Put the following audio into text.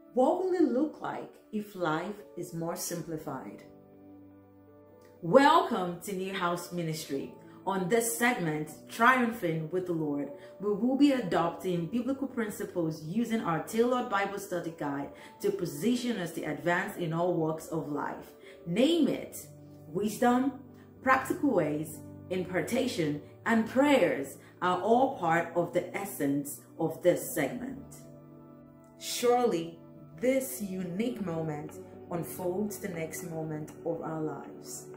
What will it look like if life is more simplified? Welcome to New House Ministry. On this segment, Triumphing with the Lord, we will be adopting biblical principles using our tailored Bible study guide to position us to advance in all walks of life. Name it: wisdom, practical ways, impartation, and prayers are all part of the essence of this segment. Surely, this unique moment unfolds the next moment of our lives.